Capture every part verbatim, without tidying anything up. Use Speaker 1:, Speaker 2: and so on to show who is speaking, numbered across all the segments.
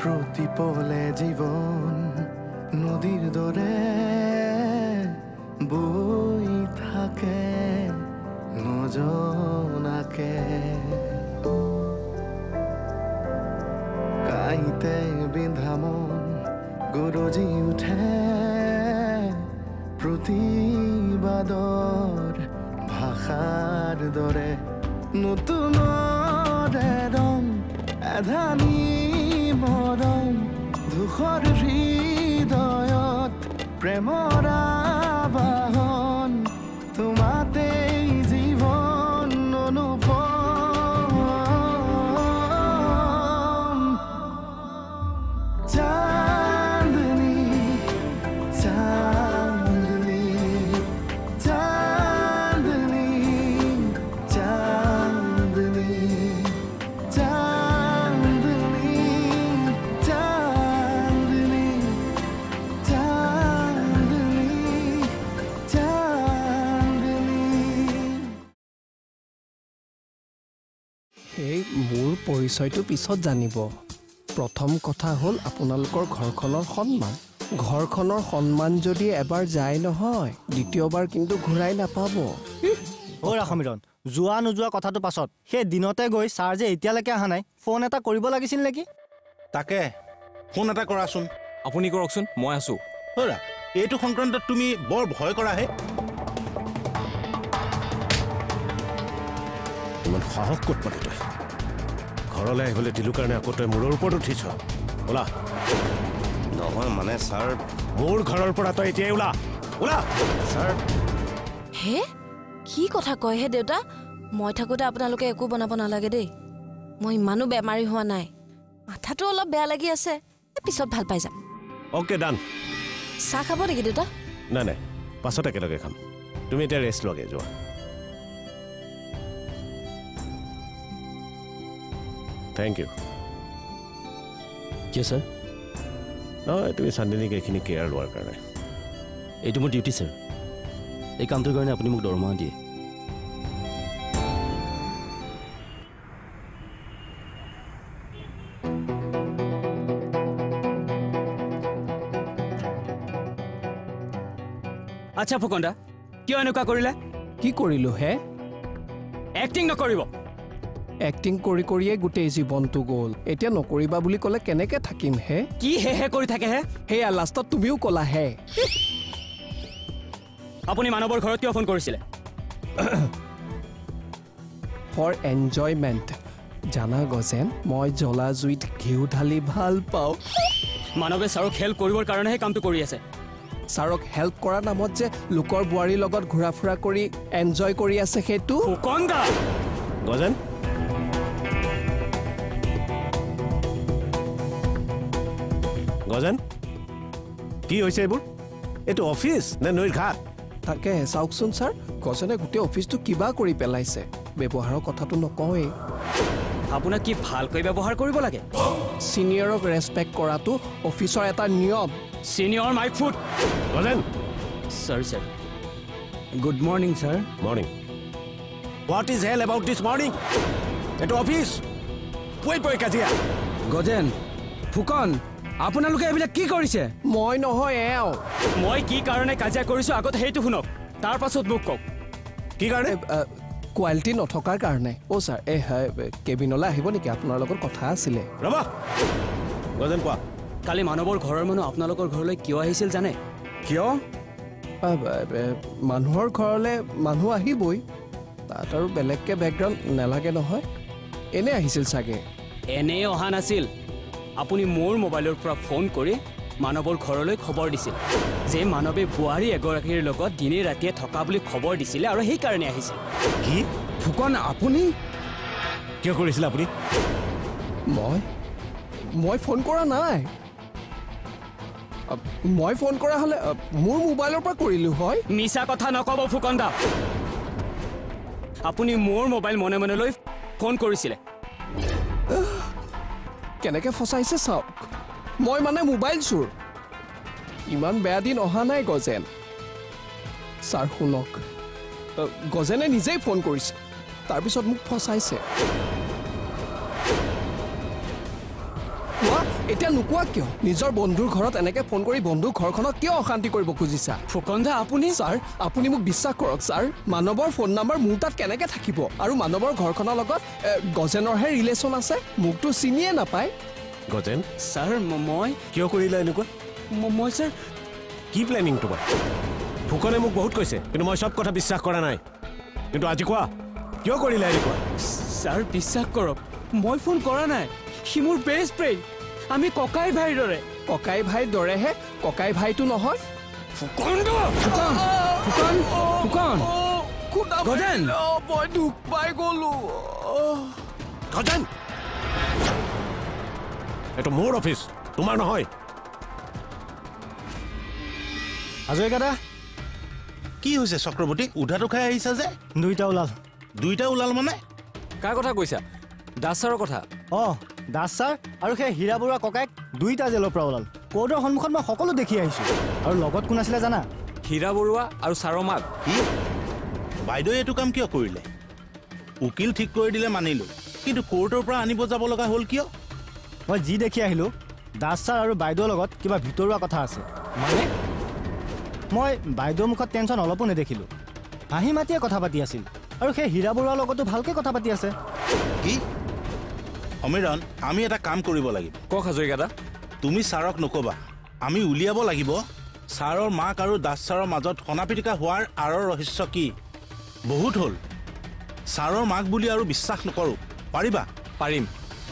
Speaker 1: প্ৰতিপলে জীৱন নদীৰ দৰে বৈ থাকে নজনাকে কাইতে বিন্ধা মন গৰজি উঠে প্ৰতিবাদৰ ভাষাৰ দৰে নতুন ৰং এধানি মৰম ধূসৰ হৃদয়ত প্ৰেমৰ আবাহন তোমাতেই জীৱন অনুপম চান্দনি চান্দনি চান্দনি চান্দনি চান্দনি চান্দনি চান্দনি চান্দনি
Speaker 2: এই মোৰ পৰিচয়টো পিছত জানিব প্ৰথম কথা হ'ল আপোনালোকৰ ঘৰখনৰ সন্মান ঘৰখনৰ সন্মান যদি এবাৰ যায় নহয় দ্বিতীয়বাৰ কিন্তু ঘূৰাই নাপাব
Speaker 3: ও ৰাখমিৰণ যোৱা নোযোৱা কথাটো পাছত সেই দিনতে গৈ ছাৰ যে এতিয়ালৈকে অহা নাই ফোন এটা কৰিব লাগিছিল নেকি
Speaker 4: তাকে ফোন এটা কৰাচোন
Speaker 5: আপুনি কৰকচোন মই আছো
Speaker 4: হৰা এইটো সংক্ৰান্তত তুমি বৰ ভয় কৰাহে ইমান সাহস ক'ত পালি তই ঘৰলৈ আহিবলৈ দিলোঁ কাৰণে আকৌ তই মূৰৰ ওপৰত উঠিছ ওলা নহয় মানে ছাৰ মোৰ ঘৰৰ পৰা তই এতিয়াই ওলা ওলা ছাৰ
Speaker 6: হে কি কথা কয় হে দেউতা মই থাকোঁতে আপোনালোকে একো বনাব নালাগে দেই মই ইমানো বেমাৰী হোৱা নাই মাথাটো অলপ বেয়া লাগি আছে পিছত ভাল পাই যাম
Speaker 4: অ'কে ডান
Speaker 6: চাহ খাব নেকি দেউতা
Speaker 4: নাই নাই পাছত একেলগে খাম তুমি এতিয়া ৰেষ্ট লগে যোৱা থেংক ইউ
Speaker 5: কিয় ছাৰ
Speaker 4: নহয় তুমি চান্দিনীক এইখিনি কেয়াৰ লোৱাৰ কাৰণে
Speaker 5: এইটো মোৰ ডিউটি ছাৰ এই কামটোৰ কাৰণে আপুনি মোক দৰমহা দিয়ে আচ্ছা ফুকন দা কিয় এনেকুৱা কৰিলে
Speaker 2: কি কৰিলোঁ হে
Speaker 5: এক্টিং নকৰিব
Speaker 2: এক্টিং কৰি কৰিয়ে গোটেই জীৱনটো গ'ল এতিয়া নকৰিবা বুলি ক'লে কেনেকৈ থাকিম হে
Speaker 5: কি হে হে কৰি থাকে হে
Speaker 2: সেয়া লাষ্টত তুমিও ক'লা হে
Speaker 5: আপুনি মানৱৰ ঘৰত কিয় ফোন কৰিছিলে
Speaker 2: ফৰ এনজয়মেণ্ট জানা গজেন মই জ্বলা জুইত ঘিউ ঢালি ভাল পাওঁ
Speaker 5: মানৱে ছাৰক হেল্প কৰিবৰ কাৰণেহে কামটো কৰি আছে
Speaker 2: ছাৰক হেল্প কৰাৰ নামত যে লোকৰ বোৱাৰীৰ লগত ঘূৰা ফুৰা কৰি এনজয় কৰি আছে সেইটো
Speaker 5: ফুকন দা
Speaker 4: গজেন গজেন কি হৈছে এইবোৰ এইটো অফিচ নে নৈৰ ঘাট
Speaker 2: তাকে চাওকচোন ছাৰ গজেনে গোটেই অফিচটো কিবা কৰি পেলাইছে ব্যৱহাৰৰ কথাটো নকওঁৱেই
Speaker 5: আপোনাক কি ভালকৈ ব্যৱহাৰ কৰিব লাগে
Speaker 2: ছিনিয়ৰক ৰেচপেক্ট কৰাটো অফিচৰ এটা নিয়ম
Speaker 5: senior my foot
Speaker 4: Gojen
Speaker 5: sorry sir good morning sir
Speaker 4: morning what is hell about this morning এইটো অফিচ পৈ পৈ কাজিয়া
Speaker 5: গজেন ফুকন আপোনালোকে এইবিলাক কি কৰিছে
Speaker 2: মই নহয় এওঁ
Speaker 5: মই কি কাৰণে কাজিয়া কৰিছো আগত সেইটো শুনক তাৰ পাছত মোক কওক
Speaker 4: কি কাৰণে
Speaker 2: কোৱালিটি নথকাৰ কাৰণে অ' ছাৰ এই কেবিনলৈ আহিব নেকি আপোনাৰ লগত কথা আছিলে
Speaker 4: ৰবা গজেন কোৱা
Speaker 5: কালি মানৱৰ ঘৰৰ মানুহ আপোনালোকৰ ঘৰলৈ কিয় আহিছিল জানে
Speaker 2: কিয় মানুহৰ ঘৰলৈ মানুহ আহিবই তাত আৰু বেলেগকৈ বেকগ্ৰাউণ্ড নালাগে নহয় এনে আহিছিল চাগে
Speaker 5: এনে অহা নাছিল আপুনি মোৰ মোবাইলৰ পৰা ফোন কৰি মানৱৰ ঘৰলৈ খবৰ দিছিল যে মানৱে বোৱাৰী এগৰাকীৰ লগত দিনে ৰাতিয়ে থকা বুলি খবৰ দিছিলে আৰু সেইকাৰণে আহিছিল
Speaker 4: কি
Speaker 5: ফুকন আপুনি
Speaker 4: কিয় কৰিছিল আপুনি
Speaker 2: মই মই ফোন কৰা নাই মই ফোন কৰা হ'লে মোৰ মোবাইলৰ পৰা কৰিলোঁ হয়
Speaker 5: মিছা কথা নক'ব ফুকন দা আপুনি মোৰ মোবাইল মনে মনে লৈ ফোন কৰিছিলে
Speaker 2: কেনেকৈ ফচাইছে চাওক মই মানে মোবাইল চোৰ ইমান বেয়া দিন অহা নাই গজেন ছাৰ শুনক গজেনে নিজেই ফোন কৰিছে তাৰপিছত মোক ফচাইছে এতিয়া নোকোৱা কিয় নিজৰ বন্ধুৰ ঘৰত এনেকে ফোন কৰি বন্ধুৰ ঘৰখনক কিয় অশান্তি কৰিব খুজিছা
Speaker 5: ফুকন দা আপুনি
Speaker 2: ছাৰ আপুনি মোক বিশ্বাস কৰক ছাৰ মানৱৰ ফোন নাম্বাৰ মোৰ তাত কেনেকে থাকিব আৰু মানৱৰ ঘৰখনৰ লগত গজেনৰহে ৰিলেশ্যন আছে মোকতো চিনিয়ে নাপায়
Speaker 4: গজেন
Speaker 5: ছাৰ মই
Speaker 4: কিয় কৰিলা এনেকুৱা
Speaker 5: মই ছাৰ
Speaker 4: কি প্লেনিং তোমাৰ ফুকনে মোক বহুত কৈছে কিন্তু মই চব কথা বিশ্বাস কৰা নাই কিন্তু আজি কোৱা কিয় কৰিলা এনেকুৱা
Speaker 5: ছাৰ বিশ্বাস কৰক মই ফোন কৰা নাই সি মোৰ বেষ্ট ফ্ৰেণ্ড আমি ককাই ভাইৰ দৰে
Speaker 2: ককাই ভাইৰ দৰেহে ককাই ভাইটো নহয়
Speaker 5: ফুকন ফুকন ফুকন ফুকন গজেন
Speaker 2: মই দুখ পাই গলো
Speaker 4: গজেন এইটো মোৰ অফিচ তোমাৰ নহয়
Speaker 3: হাজৰিকা দা
Speaker 7: কি হৈছে চক্ৰৱৰ্তী উধাটো খাই আহিছা যে
Speaker 3: দুইটা ওলাল
Speaker 7: দুইটা ওলাল মানে
Speaker 5: কাৰ কথা কৈছা দাস ছাৰৰ কথা
Speaker 3: অঁ দাস ছাৰ আৰু সেই হীৰা বৰুৱা ককাইক দুইটা জেলৰ পৰা ওলাল কোৰ্টৰ সন্মুখত মই সকলো দেখি আহিছোঁ আৰু লগত কোন আছিলে জানা
Speaker 5: হীৰা বৰুৱা আৰু ছাৰৰ মাক
Speaker 7: কি বাইদেৱে এইটো কাম কিয় কৰিলে উকিল ঠিক কৰি দিলে মানিলোঁ কিন্তু কোৰ্টৰ পৰা আনিব যাব লগা হ'ল কিয়
Speaker 3: মই যি দেখি আহিলোঁ দাস ছাৰ আৰু বাইদেউৰ লগত কিবা ভিতৰুৱা কথা আছে মানে মই বাইদেউৰ মুখত টেনশ্যন অলপো নেদেখিলোঁ হাঁহি মাতিয়ে কথা পাতি আছিল আৰু সেই হীৰা বৰুৱাৰ লগতো ভালকৈ কথা পাতি আছে
Speaker 7: কি সমীৰণ আমি এটা কাম কৰিব লাগিব
Speaker 5: কওক হাজৰিকা দা
Speaker 7: তুমি ছাৰক নক'বা আমি উলিয়াব লাগিব ছাৰৰ মাক আৰু দাস ছাৰৰ মাজত সনা পিটিকা হোৱাৰ আঁৰৰ ৰহস্য কি বহুত হ'ল ছাৰৰ মাক বুলি আৰু বিশ্বাস নকৰোঁ পাৰিবা
Speaker 5: পাৰিম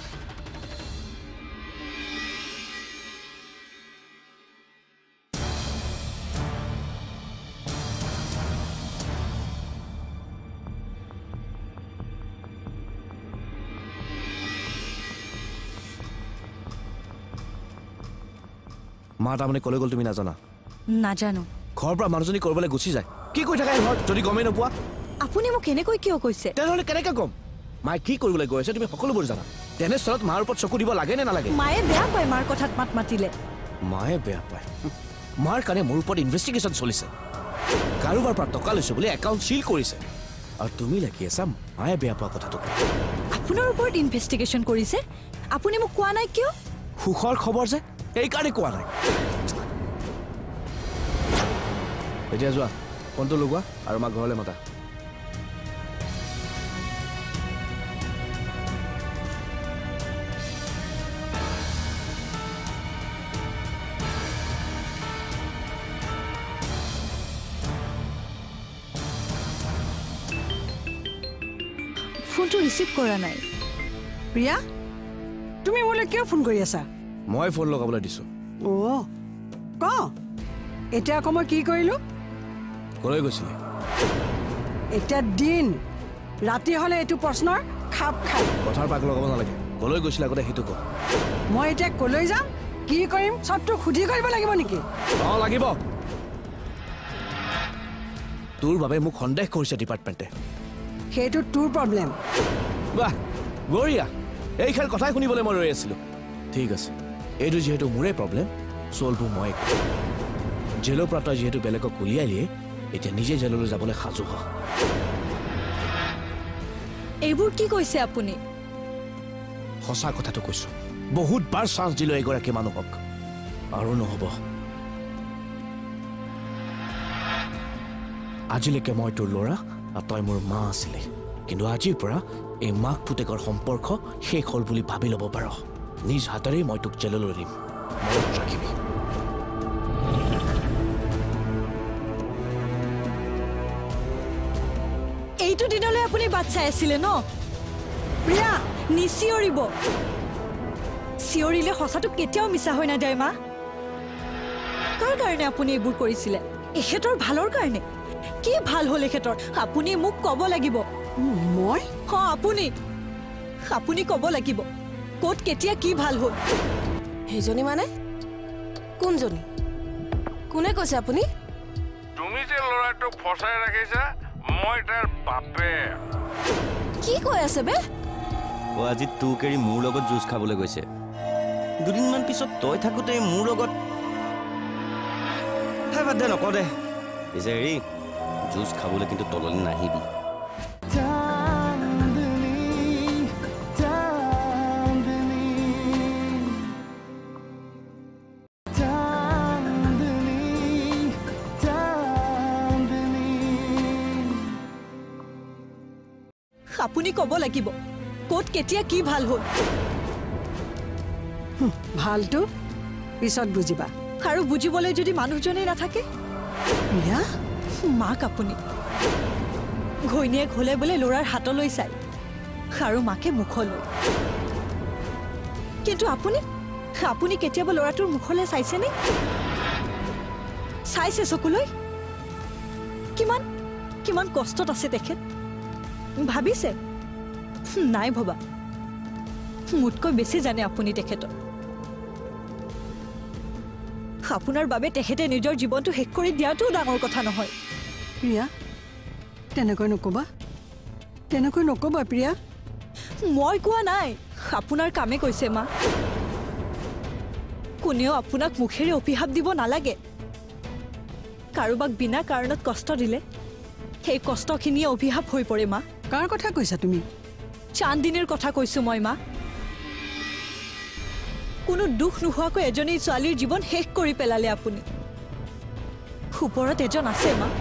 Speaker 8: মা তাৰমানে কলৈ গ'ল তুমি নাজানা
Speaker 9: নাজানো
Speaker 8: ঘৰৰ পৰা মানুহজনী কৰিবলৈ গুচি যায় কি কৈ থাকে ঘৰত যদি গমেই নোপোৱা
Speaker 9: আপুনি মোক কেনেকৈ কিয় কৈছে
Speaker 8: তেনেহ'লে কেনেকৈ ক'ম মায়ে কি কৰিবলৈ গৈ আছে তুমি সকলোবোৰ জানা তেনেস্থলত মাৰ ওপৰত চকু দিব লাগে নে নালাগে
Speaker 9: মায়ে বেয়া পায় মাৰ কথাত মাত মাতিলে
Speaker 8: মায়ে বেয়া পায় মাৰ কাৰণে মোৰ ওপৰত ইনভেষ্টিগেশ্যন চলিছে কাৰোবাৰ পৰা টকা লৈছো বুলি একাউণ্ট চিল কৰিছে আৰু তুমি লাগি আছা মায়ে বেয়া পোৱা কথাটো
Speaker 9: আপোনাৰ ওপৰত ইনভেষ্টিগেশ্যন কৰিছে আপুনি মোক কোৱা নাই কিয়
Speaker 8: সুখৰ খবৰ যে এইকাৰণে কোৱা নাই এতিয়া যোৱা ফোনটো লগোৱা আৰু মাক ঘৰলৈ মাতা
Speaker 9: ফোনটো ৰিচিভ কৰা নাই
Speaker 10: প্ৰিয়া তুমি মোলৈ কিয় ফোন কৰি আছা
Speaker 8: মই ফোন লগাবলৈ দিছোঁ
Speaker 10: অ' ক এতিয়া আকৌ মই কি কৰিলোঁ
Speaker 8: কলৈ গৈছিলে
Speaker 10: এতিয়া দিন ৰাতি হ'লে এইটো প্ৰশ্নৰ খাপ খাই
Speaker 8: কথাৰ পাক লগাব নালাগে কলৈ গৈছিলে আগতে সেইটো ক
Speaker 10: মই এতিয়া কলৈ যাম কি কৰিম চবটো সুধি কৰিব লাগিব নেকি
Speaker 8: অঁ লাগিব তোৰ বাবে মোক সন্দেহ কৰিছে ডিপাৰ্টমেণ্টে
Speaker 10: সেইটো তোৰ প্ৰব্লেম
Speaker 8: বাহ বঢ়িয়া এই খেল কথাই শুনিবলৈ মই ৰৈ আছিলোঁ ঠিক আছে এইটো যিহেতু মোৰে প্ৰব্লেম চল্ভো মই জেলৰ পৰা তই যিহেতু বেলেগক উলিয়ালিয়ে এতিয়া নিজে জেললৈ যাবলৈ সাজু হ
Speaker 9: এইবোৰ কি কৈছে আপুনি
Speaker 8: সঁচা কথাটো কৈছোঁ বহুত বাৰ চান্স দিলোঁ এগৰাকী মানুহক আৰু নহ'ব আজিলৈকে মই তোৰ ল'ৰা আৰু তই মোৰ মা আছিলি কিন্তু আজিৰ পৰা এই মাক পুতেকৰ সম্পৰ্ক শেষ হ'ল বুলি ভাবি ল'ব পাৰ নিজ হাতেৰেই মই তোক জেললৈ নিম মনত ৰাখিবি
Speaker 9: এইটো দিনলৈ আপুনি বাট চাই আছিলে ন
Speaker 10: প্ৰিয়া
Speaker 9: নিচিঞৰিব চিঞৰিলে সঁচাটো কেতিয়াও মিছা হৈ নাযায় মা কাৰ কাৰণে আপুনি এইবোৰ কৰিছিলে এখেতৰ ভালৰ কাৰণে কি ভাল হ'ল এখেতৰ আপুনি মোক ক'ব লাগিব
Speaker 10: মই
Speaker 9: অঁ আপুনি আপুনি ক'ব লাগিব ক'ত কেতিয়া কি ভাল হ'ল
Speaker 6: সেইজনী মানে কোনজনী কোনে কৈছে আপুনি
Speaker 11: তুমি যে ল'ৰাটোক ফচাই ৰাখিছা মই তাৰ বাপে
Speaker 6: কি কৈ আছে বে
Speaker 12: অ আজি তোক এৰি মোৰ লগত জুচ খাবলৈ গৈছে দুদিনমান পিছত তই থাকোঁতে মোৰ লগত হে বাদ দে নকওঁ দে পিছে হেৰি জুচ খাবলৈ কিন্তু তললৈ নাহিবি
Speaker 9: আপুনি ক'ব লাগিব ক'ত কেতিয়া কি ভাল হ'ল
Speaker 10: ভালটো পিছত বুজিবা
Speaker 9: আৰু বুজিবলৈ যদি মানুহজনেই নাথাকে
Speaker 10: প্ৰিয়া
Speaker 9: মাক আপুনি ঘৈণীয়েক হ'লে বোলে ল'ৰাৰ হাতলৈ চাই আৰু মাকে মুখলৈ কিন্তু আপুনি আপুনি কেতিয়াবা ল'ৰাটোৰ মুখলৈ চাইছেনে চাইছে চকুলৈ কিমান কিমান কষ্টত আছে তেখেত ভাবিছে নাই ভবা মোতকৈ বেছি জানে আপুনি তেখেতক আপোনাৰ বাবে তেখেতে নিজৰ জীৱনটো শেষ কৰি দিয়াটো ডাঙৰ কথা নহয়
Speaker 10: প্ৰিয়া তেনেকৈ নকবা তেনেকৈ নকবা প্ৰিয়া
Speaker 9: মই কোৱা নাই আপোনাৰ কামে কৈছে মা কোনেও আপোনাক মুখেৰে অভিশাপ দিব নালাগে কাৰোবাক বিনা কাৰণত কষ্ট দিলে সেই কষ্টখিনিয়ে অভিশাপ হৈ পৰে মা
Speaker 10: কাৰ কথা কৈছা তুমি
Speaker 9: চান্দিনীৰ কথা কৈছো মই মা কোনো দুখ নোহোৱাকৈ এজনী ছোৱালীৰ জীৱন শেষ কৰি পেলালে আপুনি ওপৰত এজন আছে মা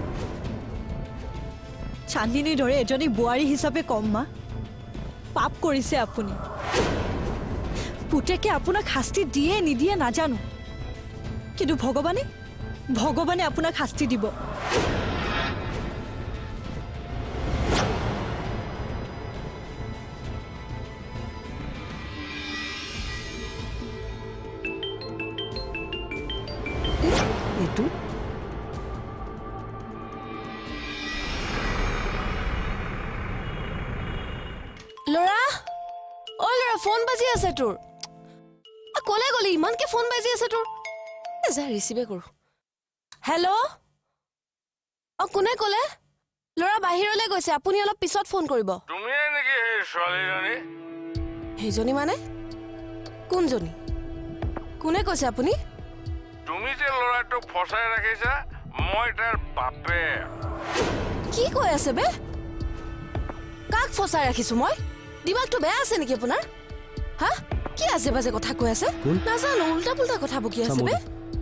Speaker 9: চান্দিনীৰ দৰে এজনী বোৱাৰী হিচাপে কম মা পাপ কৰিছে আপুনি পুতেকে আপোনাক শাস্তি দিয়ে নিদিয়ে নাজানো কিন্তু ভগৱানে ভগৱানে আপোনাক শাস্তি দিব
Speaker 10: এইটো
Speaker 6: ল'ৰা অ ল'ৰা ফোন বাজি আছে তোৰ ক'লে গ'লি ইমানকে ফোন বাজি আছে তোৰ যা ৰিচিভে কৰো হেল্ল' অ কোনে ক'লে ল'ৰা বাহিৰলৈ গৈছে আপুনি অলপ পিছত ফোন কৰিব
Speaker 11: তুমিয়ে নেকি সেই ছোৱালীজনী
Speaker 6: সেইজনী মানে কোনজনী কোনে কৈছে আপুনি
Speaker 11: তুমি যে ল'ৰাটোক ফচাই ৰাখিছা মই তাৰ বাপে
Speaker 6: কি কৈ আছে বে কাক ফচাই ৰাখিছো মই দিমাগটো বেয়া আছে নেকি আপোনাৰ হা কি আছে বাজে কথা কৈ আছে নাজানো উল্টা পুল্টা কথা বকি আছে বে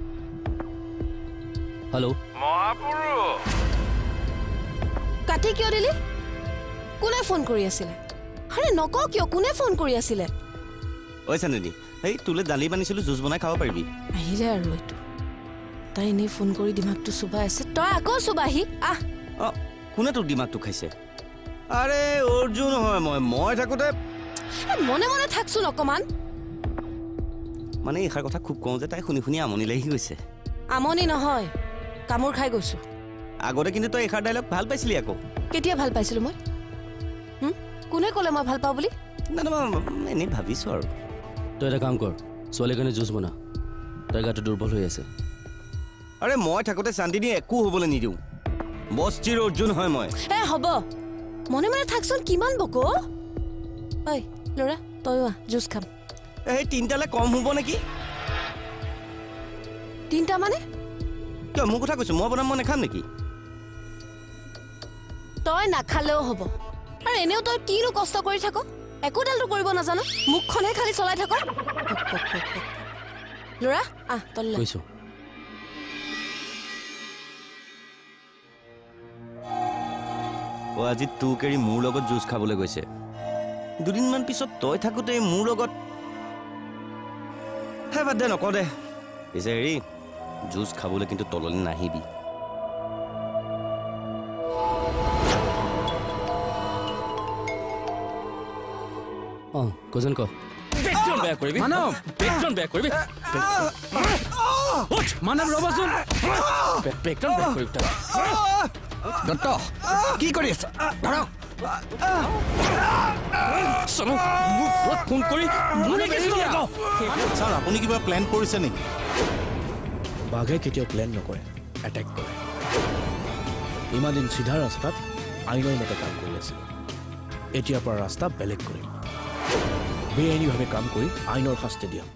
Speaker 12: হেল্ল'
Speaker 11: মহাপুৰুষ
Speaker 6: কাটি কিয় দিলি কোনে ফোন কৰি আছিলে আৰে নকওঁ কিয় কোনে ফোন কৰি আছিলে
Speaker 12: ঐ চান্দিনী এই তোলে দালি বানিছিলো জুচ বনাই খাব পাৰিবি
Speaker 6: আহিলে আৰু এইটো তাই এনেই ফোন কৰি দিমাগটো চুবাই আছে তই আকৌ চুবাহি আহ
Speaker 12: অঁ কোনে তোৰ দিমাগটো খাইছে আৰে অৰ্জুন হয় মই মই থাকোঁতে
Speaker 6: মনে মনে থাকচোন অকমান
Speaker 12: মানে এইষাৰ কথা খুব কওঁ যে তাই শুনি শুনি আমনি লাগি গৈছে
Speaker 6: আমনি নহয় কামোৰ খাই গৈছো
Speaker 12: আগতে কিন্তু তই এইষাৰ ডাইলগ ভাল পাইছিলি আকৌ
Speaker 6: কেতিয়া ভাল পাইছিলো মই কোনে ক'লে মই ভাল পাওঁ বুলি
Speaker 12: না না এনেই ভাবিছোঁ আৰু
Speaker 13: তই এটা কাম কৰ ছোৱালীৰ কাৰণে জুচ বনা তাইৰ গাটো দুৰ্বল হৈ আছে
Speaker 12: আৰে মই থাকোঁতে চান্দিনী একো হ'বলৈ নিদিওঁ বস্তিৰ অৰ্জুন হয় মই
Speaker 6: এ হ'ব মনে মনে থাকচোন কিমান বকো ঐ ল'ৰা তয়ো আহ জুচ খাম
Speaker 12: এই তিনিটালৈ কম হ'ব নেকি
Speaker 6: তিনিটা মানে
Speaker 12: কিয় মোৰ কথা কৈছোঁ মই বনাম মই নাখাম নেকি
Speaker 6: তই নাখালেও হ'ব আৰু এনেও তই কিনো কষ্ট কৰি থাক একোডালটো কৰিব নাজানো মুখখনহে খালি চলাই থাক ল'ৰা আহ তললৈ
Speaker 13: কৈছো
Speaker 12: অ আজি তোক এৰি মোৰ লগত জুচ খাবলৈ গৈছে দুদিনমান পিছত তই থাকোঁতে মোৰ লগত হে বাদ দে নকওঁ দে পিছে হেৰি জুচ খাবলৈ কিন্তু তললৈ নাহিবি
Speaker 13: অঁ কজন ক
Speaker 5: পেট্ৰন বেয়া কৰিবি মানৱ পেট্ৰন বেয়া কৰিবি মানৱ ৰ'বচোন পেট্ৰন বেয়া কৰিবি
Speaker 2: দত্ত কি কৰি আছে ধৰক
Speaker 5: ফোন কৰি
Speaker 7: ছাৰ আপুনি কিবা প্লেন কৰিছে নেকি
Speaker 8: বাঘে কেতিয়াও প্লেন নকৰে এটেক কৰে ইমান দিন চিধা ৰাস্তাত আইনৰ মতে কাম কৰি আছিল এতিয়াৰ পৰা ৰাস্তা বেলেগ কৰিম বেআইনীভাৱে কাম কৰি আইনৰ শাস্তি দিয়ক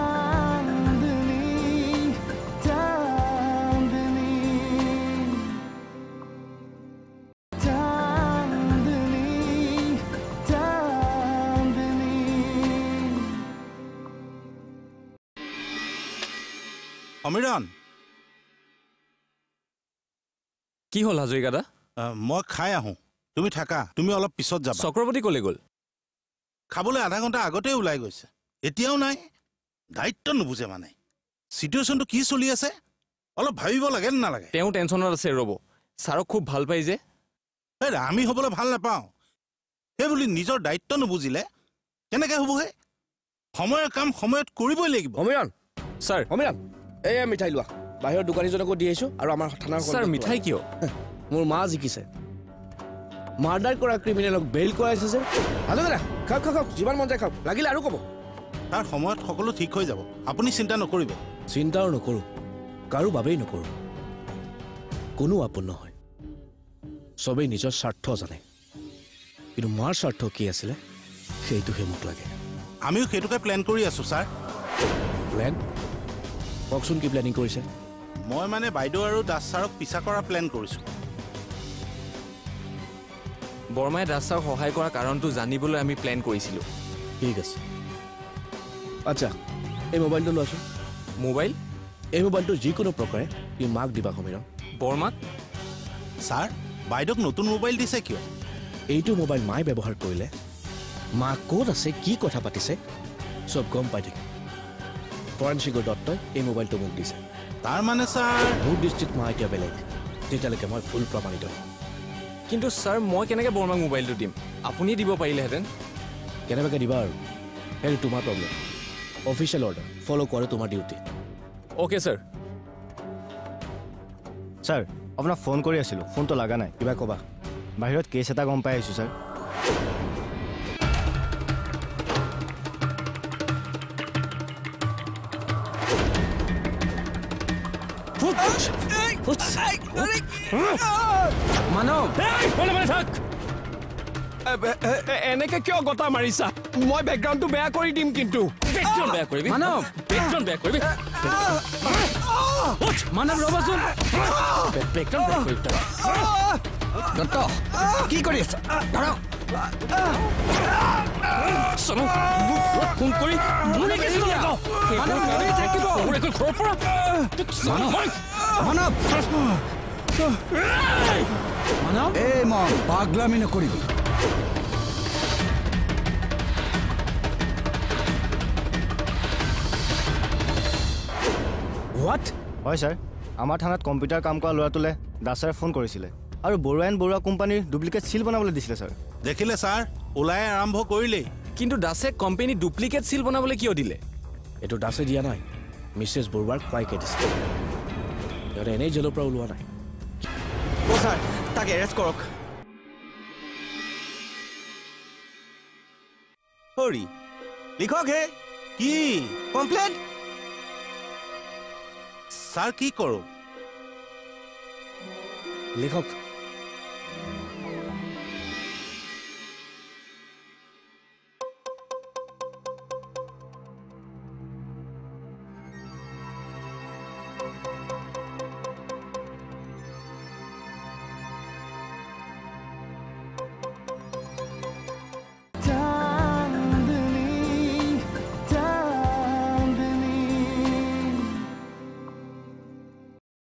Speaker 7: অমিৰণ
Speaker 5: কি হ'ল হাজৰিকা দা
Speaker 7: মই খাই আহোঁ তুমি থাকা, তুমি অলপ পিছত যাবা।
Speaker 14: চক্ৰৱৰ্তী ক'লে গ'ল?
Speaker 7: খাবলৈ আধা ঘণ্টা আগতেই ওলাই গৈছে, এতিয়াও নাই। দায়িত্ব নুবুজে মানে। চিটুৱেশ্যনটো কি চলি আছে অলপ ভাবিব লাগে নে নালাগে?
Speaker 14: তেওঁ টেনশ্যনত আছে, ৰ'ব। ছাৰক খুব ভাল পাই যে।
Speaker 7: আমি হ'বলৈ ভাল নাপাওঁ, সেই বুলি নিজৰ দায়িত্ব নুবুজিলে কেনেকৈ হ'বহে? সময়ৰ কাম সময়ত কৰিবই লাগিব।
Speaker 8: অমিৰণ,
Speaker 14: ছাৰ।
Speaker 8: অমিৰণ, এয়া মিঠাই লোৱা। বাহিৰৰ দোকানীজনকো দি আহিছোঁ আৰু আমাৰ থানাৰ।
Speaker 14: ছাৰ, মিঠাই কিয়?
Speaker 8: মোৰ মা জিকিছে। মাৰ্ডাৰ কৰা ক্ৰিমিনেলক বেইল কৰাইছে যে। খাওক খাওক খাওক, যিমান মন যায় খাওক, লাগিলে আৰু ক'ব।
Speaker 7: তাৰ সময়ত সকলো ঠিক হৈ যাব, আপুনি চিন্তা নকৰিব।
Speaker 8: চিন্তাও নকৰোঁ, কাৰো বাবেই নকৰোঁ। কোনো আপোন নহয়, চবেই নিজৰ স্বাৰ্থ জানে, কিন্তু মাৰ স্বাৰ্থ কি আছিলে সেইটোহে মোক লাগে।
Speaker 7: আমিও সেইটোকে প্লেন কৰি আছোঁ ছাৰ।
Speaker 8: প্লেন? কওকচোন কি প্লেনিং কৰিছে?
Speaker 7: মই মানে বাইদেউ আৰু দাস ছাৰক পিছা কৰা প্লেন কৰিছোঁ।
Speaker 14: বৰ্মাই দাস ছাৰক সহায় কৰা কাৰণটো জানিবলৈ আমি প্লেন কৰিছিলোঁ।
Speaker 8: ঠিক আছে, আচ্ছা এই মোবাইলটো লোৱাচোন।
Speaker 14: মোবাইল?
Speaker 8: এই মোবাইলটো যিকোনো প্ৰকাৰে ই মাক দিবা সমীৰণ।
Speaker 14: বৰ্মাক?
Speaker 7: ছাৰ, বাইদেউক নতুন মোবাইল দিছে কিয়?
Speaker 8: এইটো মোবাইল মায়ে ব্যৱহাৰ কৰিলে মা ক'ত আছে, কি কথা পাতিছে চব গম পাই থাকে। ফৰেনচিকৰ দত্তই এই মোবাইলটো মোক দিছে।
Speaker 7: তাৰ মানে ছাৰ
Speaker 8: মোৰ দৃষ্টিত মা এতিয়া বেলেগ, তেতিয়ালৈকে মই ভুল প্ৰমাণিত।
Speaker 14: কিন্তু ছাৰ, মই কেনেকৈ বৰ্মাক মোবাইলটো দিম? আপুনি দিব পাৰিলেহেঁতেন।
Speaker 8: কেনেবাকৈ দিবা আৰু, সেইটো তোমাৰ প্ৰব্লেম। অফিচিয়েল অৰ্ডাৰ ফ'ল' কৰে তোমাৰ ডিউটি।
Speaker 14: Okay sir.
Speaker 3: ছাৰ, আপোনাক ফোন কৰি আছিলোঁ, ফোনটো লগা নাই।
Speaker 8: কিবা ক'বা?
Speaker 3: বাহিৰত কেছ এটা গম পাই আহিছোঁ ছাৰ।
Speaker 2: মানৱ,
Speaker 14: থাক।
Speaker 2: এনেকে কিয় গতা মাৰিছা? মই বেকগ্ৰাউণ্ডটো বেয়া কৰি দিম কিন্তু।
Speaker 14: বেকগ্ৰাউণ্ড বেয়া কৰিবি?
Speaker 2: মানৱ,
Speaker 14: বেকগ্ৰাউণ্ড বেয়া কৰিবি?
Speaker 2: মানৱ ৰ'বাচোন।
Speaker 14: বেকগ্ৰাউণ্ড বেয়া কৰিবি তই?
Speaker 2: দত্ত, কি কৰি আছা? ধৰক।
Speaker 14: ফোন কৰি
Speaker 2: মানৱ, মানৱ, এই মই পাগলামি নকৰিবি।
Speaker 3: হোৱাট? হয় ছাৰ, আমাৰ থানাত কম্পিউটাৰ কাম কৰা ল'ৰাটোলে দাস ছাৰে ফোন কৰিছিলে আৰু বৰুৱা এণ্ড বৰুৱা কোম্পানীৰ ডুপ্লিকেট চিল বনাবলৈ দিছিলে ছাৰ।
Speaker 7: দেখিলে ছাৰ, ওলাই আৰম্ভ কৰিলেই।
Speaker 14: কিন্তু দাসে কোম্পানী ডুপ্লিকেট চিল বনাবলৈ কিয় দিলে?
Speaker 8: এইটো দাসে দিয়া নাই, মিছেছ বৰুৱাৰ খুৱাইকে দিছে। সিহঁতে এনেই জেলৰ পৰা ওলোৱা নাই।
Speaker 12: অ' ছাৰ, তাক এৰেষ্ট কৰক। হৰি লিখক হে।
Speaker 7: কি
Speaker 12: কমপ্লেইন?
Speaker 7: ছাৰ কি কৰোঁ?
Speaker 8: লিখক।